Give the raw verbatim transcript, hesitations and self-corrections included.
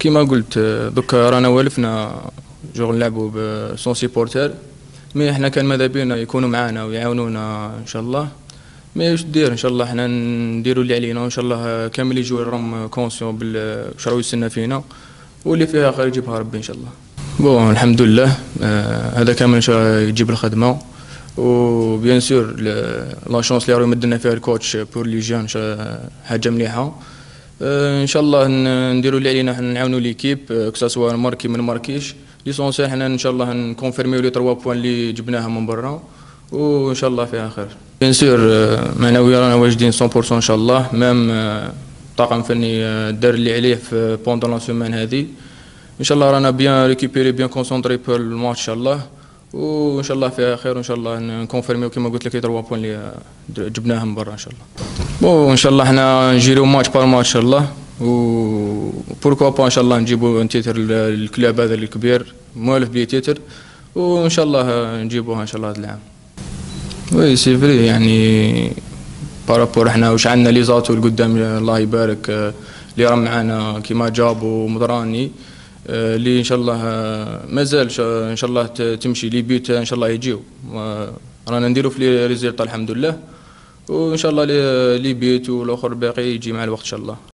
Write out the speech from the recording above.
كيما قلت دوكا رانا والفنا جو نلعبوا بسون سيبورتر، مي احنا كان ماذا بينا يكونوا معانا ويعاونونا ان شاء الله. مي واش دير ان شاء الله احنا نديروا اللي علينا وان شاء الله كامل يجوا راهم كونسيون بالواش راهو يستنى فينا، واللي فيها خير يجيبها ربي ان شاء الله. بون الحمد لله آه هذا كامل ان شاء الله يجيب الخدمه، و بيان سور لا شونس اللي راه يمدلنا فيها الكوتش بور لي جون حاجه مليحه. آه ان شاء الله نديروا اللي علينا، نعاونوا ليكيب كو سوا ماركي من ماركيش، ليسونسيال حنا ان شاء الله نكونفيرميو لي ثلاثة بوان اللي جبناها من برا، وان شاء الله فيها خير. بيان سور معنويا رانا واجدين مية بالمية ان شاء الله، ميم طاقم فني دار اللي عليه في بوندون لا سيمين هذه. ان شاء الله رانا بيان ريكيبيري بيان كونسونطري بور الماتش ان شاء الله، وان شاء الله فيها خير، وان شاء الله نكونفيرميو كما قلت لك لي ثلاثة بوان اللي جبناها من برا ان شاء الله. بون ان شاء الله حنا نجيرو ماتش بار ماتش ان شاء الله، و بوركوا با ان شاء الله نجيبو ان تيتر الكلاب هذا الكبير موالف بلي تيتر، وان شاء الله نجيبوها ان شاء الله هذا العام. وي سي فري يعني بارابور احنا واش عندنا لي زاتو القدام الله يبارك اللي راهم معانا كيما جاب ومدراني اللي ان شاء الله مازال ان شاء الله تمشي لي بيوت ان شاء الله يجيو، رانا نديرو في لي ريزلت الحمد لله، وان شاء الله لي بيوت والاخر باقي يجي مع الوقت ان شاء الله.